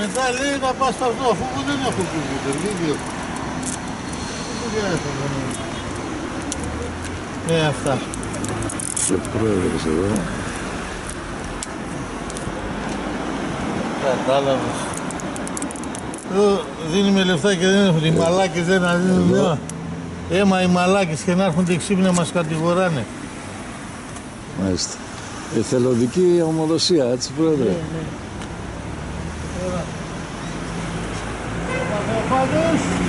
μετά λέει να πας στο αυτό, αφού δεν έχω κομπιούτερ, βίντεο. Ναι, αυτά. Και πρόεδρος εδώ. Κατάλαβες. Εδώ δίνουμε λεφτά και δεν έχουν. Οι μαλάκες δεν να δίνουν νέα. Έμα οι μαλάκες και να έρχονται ξύπνια μας κατηγοράνε. Μάλιστα. Εθελοντική ομοδοσία, έτσι πρόεδρε. Ναι. Πάντως,